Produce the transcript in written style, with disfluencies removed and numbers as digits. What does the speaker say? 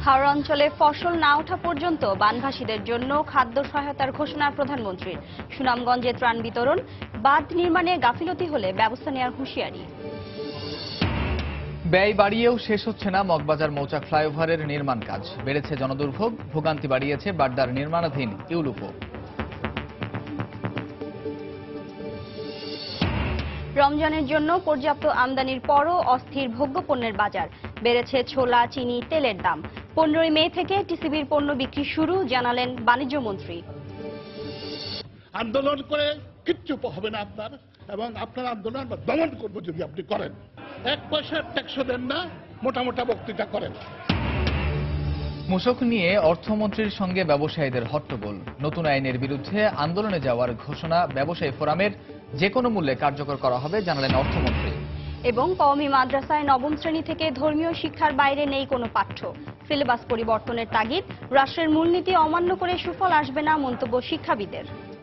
হাওড়া অঞ্চলে ফসল না ওঠা পর্যন্ত বানভাসীদের জন্য খাদ্য সহায়তার ঘোষণা প্রধানমন্ত্রীর। সুনামগঞ্জে ত্রাণ বিতরণ, বাঁধ নির্মাণে গাফিলতি হলে ব্যবস্থা নেওয়ার হুঁশিয়ারি। ব্যয় বাড়িয়েও শেষ হচ্ছে না মগবাজার মৌচাক ফ্লাইওভারের নির্মাণ কাজ। বেড়েছে জনদুর্ভোগ, ভোগান্তি বাড়িয়েছে বাড্ডার নির্মাণাধীন ইউলুপো। রমজানের জন্য পর্যাপ্ত আমদানির পরও অস্থির ভোগ্যপণ্যের বাজার। বেড়েছে ছোলা, চিনি, তেলের দাম। 15 মে থেকে টিসিবির পণ্য বিক্রি শুরু, জানালেন বাণিজ্য মন্ত্রী। আন্দোলন করে কিচ্ছু হবে না আপনার, এবং আপনার আন্দোলন আমরা দমন করবো যদি আপনি করেন। 1 পয়সার ট্যাক্সও দেন না, মোটা মোটা বক্তৃতা করেন। মূসক নিয়ে অর্থমন্ত্রীর সঙ্গে ব্যবসায়ীদের হট্টগোল। নতুন আইনের বিরুদ্ধে আন্দোলনে যাওয়ার ঘোষণা ব্যবসায়ী ফোরামের, যে কোনো মূল্যে কার্যকর করা হবে জানালেন অর্থমন্ত্রী। এবং কওমি মাদ্রাসায় নবম শ্রেণী থেকে ধর্মীয় শিক্ষার বাইরে নেই কোনো পাঠ্য। সিলেবাস পরিবর্তনের তাগিদ, রাষ্ট্রের মূলনীতি অমান্য করে সুফল আসবে না, মন্তব্য শিক্ষাবিদের।